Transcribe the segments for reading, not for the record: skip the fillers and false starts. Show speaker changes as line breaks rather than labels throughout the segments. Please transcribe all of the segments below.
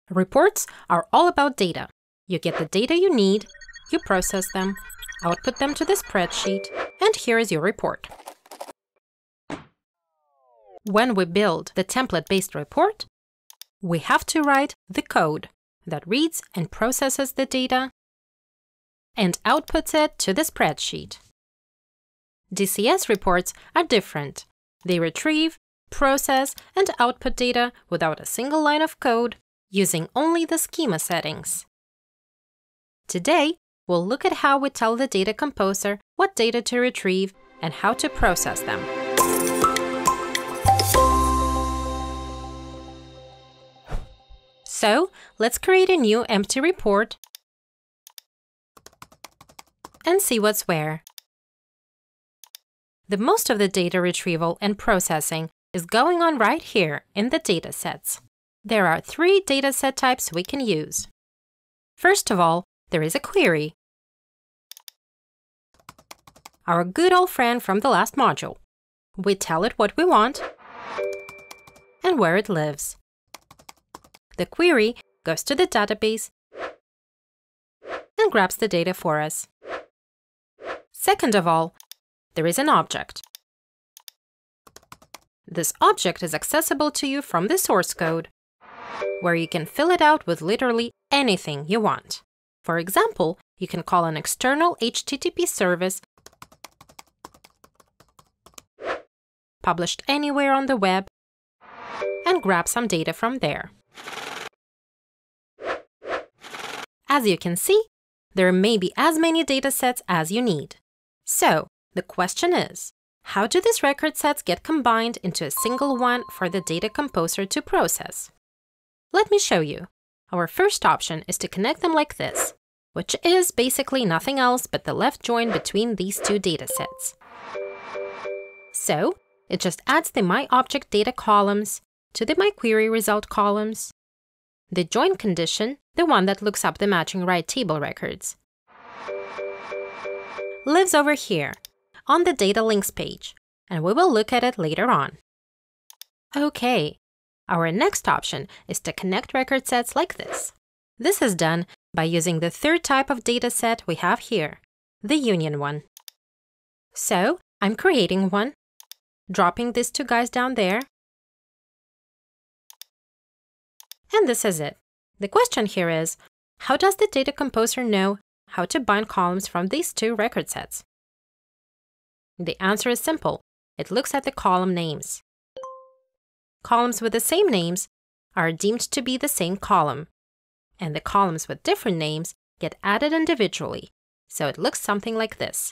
Reports are all about data. You get the data you need, you process them, output them to the spreadsheet, and here is your report. When we build the template-based report, we have to write the code that reads and processes the data and outputs it to the spreadsheet. DCS reports are different. They retrieve, process, and output data without a single line of code, using only the schema settings. Today, we'll look at how we tell the data composer what data to retrieve and how to process them. So, let's create a new empty report and see what's where. The most of the data retrieval and processing is going on right here in the datasets. There are 3 dataset types we can use. First of all, there is a query, our good old friend from the last module. We tell it what we want and where it lives. The query goes to the database and grabs the data for us. Second of all, there is an object. This object is accessible to you from the source code, where you can fill it out with literally anything you want. For example, you can call an external HTTP service published anywhere on the web and grab some data from there. As you can see, there may be as many datasets as you need. So, the question is, how do these record sets get combined into a single one for the data composer to process? Let me show you. Our first option is to connect them like this, which is basically nothing else but the left join between these 2 datasets. So, it just adds the myObject data columns to the myQuery result columns. The join condition, the one that looks up the matching right table records, lives over here on the data links page, and we will look at it later on. Okay, our next option is to connect record sets like this. This is done by using the 3rd type of dataset we have here, the union one. So, I'm creating one, dropping these 2 guys down there, and this is it. The question here is, how does the data composer know how to bind columns from these 2 record sets? The answer is simple. It looks at the column names. Columns with the same names are deemed to be the same column, and the columns with different names get added individually, so it looks something like this.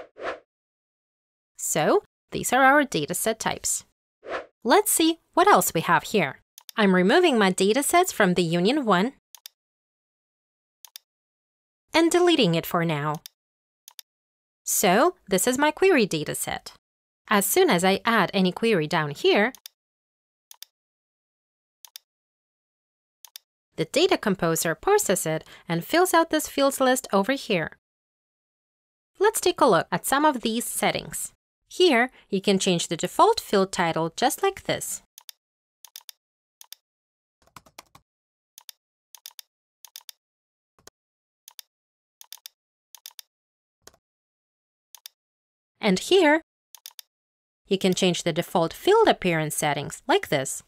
So, these are our dataset types. Let's see what else we have here. I'm removing my datasets from the Union 1 and deleting it for now. So, this is my query dataset. As soon as I add any query down here, the data composer parses it and fills out this fields list over here. Let's take a look at some of these settings. Here, you can change the default field title just like this. And here, you can change the default field appearance settings like this.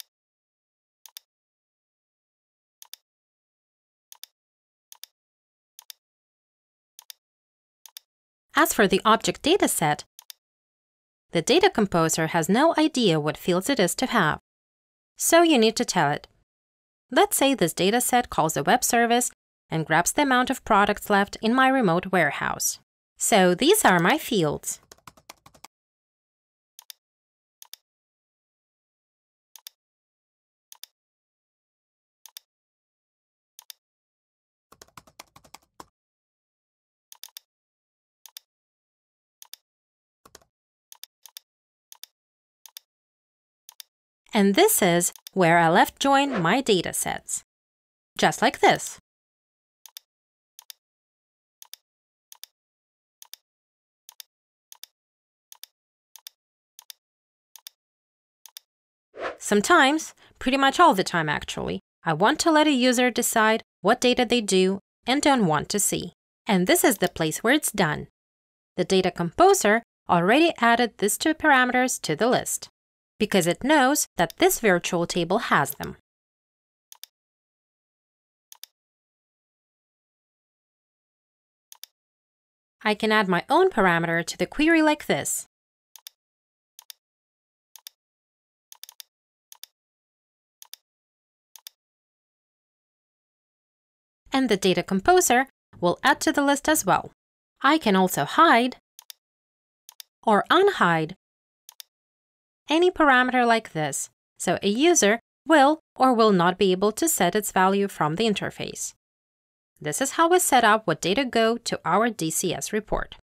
As for the object dataset, the data composer has no idea what fields it is to have. So you need to tell it. Let's say this dataset calls a web service and grabs the amount of products left in my remote warehouse. So these are my fields. And this is where I left join my datasets. Just like this. Sometimes, pretty much all the time actually, I want to let a user decide what data they do and don't want to see. And this is the place where it's done. The data composer already added these two parameters to the list, because it knows that this virtual table has them. I can add my own parameter to the query like this. And the data composer will add to the list as well. I can also hide or unhide any parameter like this, so a user will or will not be able to set its value from the interface. This is how we set up what data go to our DCS report.